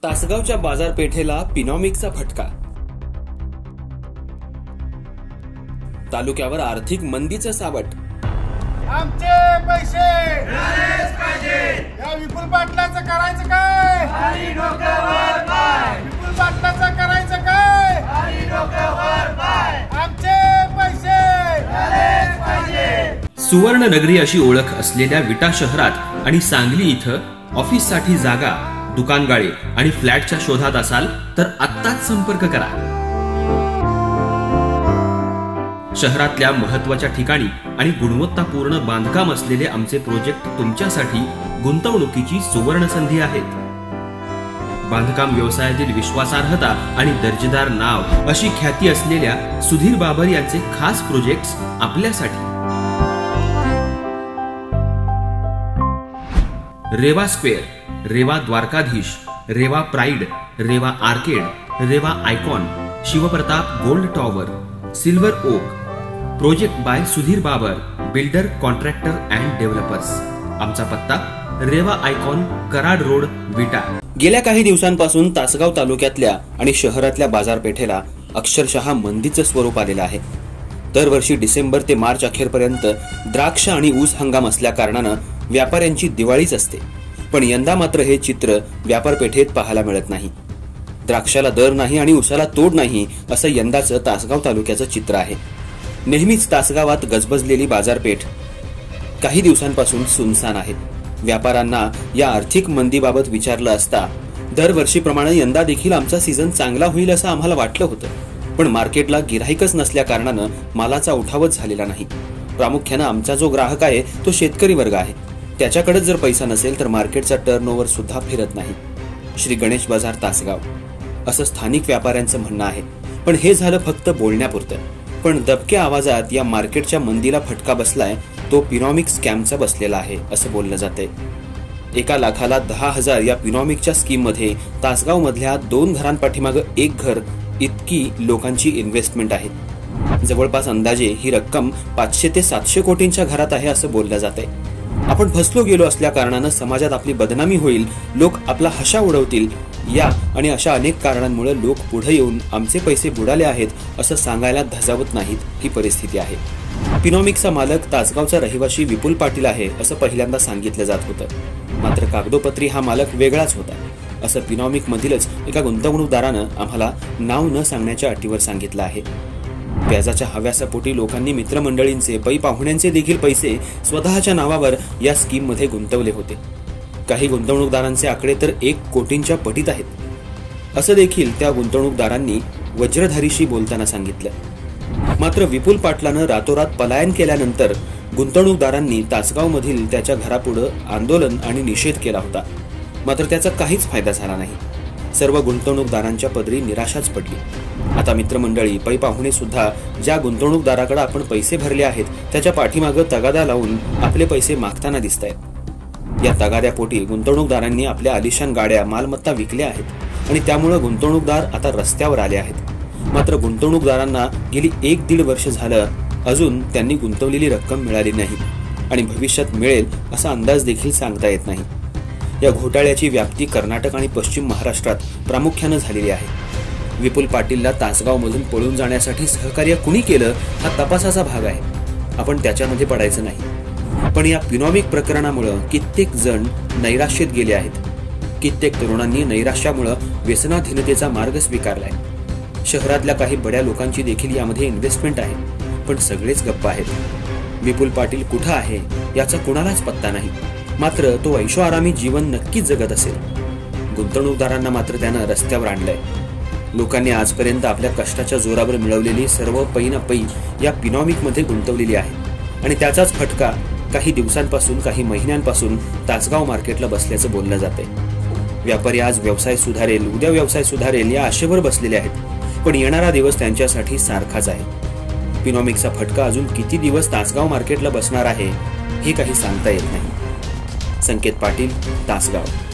तासगावच्या बाजारपेठेला पिनॉमिक्सचा फटका। तालुक्यावर आर्थिक मंदीचं सावट। आमचे पैसे मिळालेच पाहिजे। या विपुल पाटलाचं करायचं काय? खाली डोक्यावर पाय। विपुल पाटलाचं करायचं काय? खाली डोक्यावर पाय। आमचे पैसे मिळालेच पाहिजे। सुवर्ण नगरी अशी ओळख असलेल्या विटा शहरात आणि सांगली इथं ऑफिससाठी जागा, दुकानगाळे आणि फ्लॅटच्या शोधात असाल तर आत्ताच संपर्क करा। शहरातल्या महत्त्वाच्या ठिकाणी आणि गुणवत्तापूर्ण बांधकाम असलेले आमचे प्रोजेक्ट तुमच्यासाठी गुंतवणुकीची सुवर्ण संधी आहेत। बांधकाम व्यवसायातील विश्वासार्हता आणि दर्जेदार नाव अशी ख्याती असलेल्या सुधीर बाबर यांचे खास प्रोजेक्ट्स आपल्यासाठी। Reva square, Reva Dwarkadhish, Reva pride, Reva arcade, Reva icon, Shivpratap gold tower, silver oak. Project by Sudhir Babar, builder, contractor and developers. आमचा पत्ता रेवा आयकॉन, कराड रोड, विटा। गेल्या काही दिवसांपासून तासगाव तालुक्यातल्या आणि शहरातल्या बाजारपेठेला अक्षरशः मंदीचं स्वरूप आलेलं आहे। दरवर्षी डिसेंबर ते मार्च अखेरपर्यंत द्राक्ष आणि ऊस हंगाम असल्या कारणानं व्यापाऱ्यांची दिवाळीच असते, पण यंदा मात्र हे चित्र व्यापारपेठेत पाहायला मिळत नाही। द्राक्षाला दर नाही आणि ऊसाला तोड नाही असं यंदाचं तासगाव तालुक्याचं चित्र आहे। नेहमीच तासगावात गजबजलेली बाजारपेठ काही दिवसांपासून सुनसान आहे। व्यापाऱ्यांना या आर्थिक मंदीबाबत विचारलं असता दरवर्षीप्रमाणे यंदा देखील आमचा सीझन चांगला होईल असं आम्हाला वाटलं होतं, पण मार्केटला गिराईकच नसल्या कारणानं मालाचा उठावच झालेला नाही। प्रामुख्यानं आमचा जो ग्राहक आहे तो शेतकरी वर्ग आहे। त्याच्याकडे जर पैसा नसेल तर मार्केटचा टर्नओव्हर सुद्धा फिरत नाही। श्री गणेश बाजार तासगाव असं स्थानिक व्यापाऱ्यांचं म्हणणं आहे, पण हे झालं फक्त बोलण्यापुरतं। पण दबक्या आवाजात या मार्केटच्या मंदीला फटका बसलाय तो पिनॉमिक्स स्कॅमचा बसलेला आहे असं बोललं जातंय। 1 लाखाला 10,000 या पिनॉमिक्सच्या स्कीम मध्ये तासगाव मधल्या 2 घरांपाठीमागं 1 घर इतकी लोकांची इन्व्हेस्टमेंट आहे। जवळपास अंदाजे ही रक्कम 500 ते 700 कोटींच्या घरात आहे असं बोललं जातंय। आपण फसलो गेलो असल्या कारणानं समाजात आपली बदनामी होईल, लोक आपला हशा उडवतील, या आणि अशा अनेक कारणांमुळे लोक पुढे येऊन आमचे पैसे बुडाले आहेत असं सांगायला धजावत नाहीत ही परिस्थिती आहे। पिनॉमिक्सचा मालक तासगावचा रहिवासी विपुल पाटील आहे असं पहिल्यांदा सांगितलं जात होतं, मात्र कागदोपत्री हा मालक वेगळाच होता असं पिनॉमिक मधीलच एका गुंतवणूकदारानं आम्हाला नाव न सांगण्याच्या अटीवर सांगितलं आहे। व्याजाच्या हव्यासापोटी लोकांनी मित्रमंडळींचे, पै पाहुण्यांचे देखील पैसे स्वतःच्या नावावर या स्कीम मध्ये गुंतवले होते। काही गुंतवणूकदारांचे आकडे तर 1 कोटींच्या पटीत आहेत असं देखील त्या गुंतवणूकदारांनी वज्रधारीशी बोलताना सांगितलं। मात्र विपुल पाटलानं रातोरात पलायन केल्यानंतर गुंतवणूकदारांनी तासगाव मधील त्याच्या घरापुढे आंदोलन आणि निषेध केला होता, मात्र त्याचा काहीच फायदा झाला नाही। सर्व गुंतवणूकदारांच्या पदरी निराशाच पडली। आता मित्रमंडळी, पै पाहुणे सुद्धा ज्या गुंतवणूकदाराकडे आपण पैसे भरले आहेत त्याच्या पाठीमागं तगादा लावून आपले पैसे मागताना दिसतायत। या तगाद्यापोटी गुंतवणूकदारांनी आपल्या आलिशान गाड्या, मालमत्ता विकल्या आहेत आणि त्यामुळे गुंतवणूकदार आता रस्त्यावर आले आहेत। मात्र गुंतवणूकदारांना गेली 1-1.5 वर्ष झालं अजून त्यांनी गुंतवलेली रक्कम मिळाली नाही आणि भविष्यात मिळेल असा अंदाज देखील सांगता येत नाही। या घोटाळ्याची व्याप्ती कर्नाटक आणि पश्चिम महाराष्ट्रात प्रामुख्यानं झालेली आहे। विपुल पाटीलला तासगावमधून पळून जाण्यासाठी सहकार्य कुणी केलं हा तपासाचा भाग आहे, आपण त्याच्यामध्ये पडायचं नाही। पण या पिनॉमिक प्रकरणामुळे कित्येक जण नैराश्यात गेले आहेत। कित्येक तरुणांनी नैराश्यामुळे व्यसनाधीनतेचा मार्ग स्वीकारलाय। शहरातल्या काही बड्या लोकांची देखील यामध्ये इन्व्हेस्टमेंट आहे, पण सगळेच गप्प आहेत। विपुल पाटील कुठं आहे याचा कुणालाच पत्ता नाही, मात्र तो ऐशोआरामी जीवन नक्कीच जगत असेल। गुंतवणूकदारांना मात्र त्यानं रस्त्यावर आणलंय। लोकांनी आजपर्यंत आपल्या कष्टाच्या जोरावर मिळवलेली सर्व पै ना पै या पिनॉमिक मध्ये गुंतवलेली आहे आणि त्याचाच फटका काही दिवसांपासून, काही महिन्यांपासून तासगाव मार्केटला बसल्याचं बोललं जातंय। व्यापारी आज व्यवसाय सुधारेल, उद्या व्यवसाय सुधारेल या आशेवर बसलेले आहेत, पण येणारा दिवस त्यांच्यासाठी सारखाच आहे। पिनॉमिकचा फटका अजून किती दिवस तासगाव मार्केटला बसणार आहे हे काही सांगता येत नाही। संकेत पाटील, तासगाव।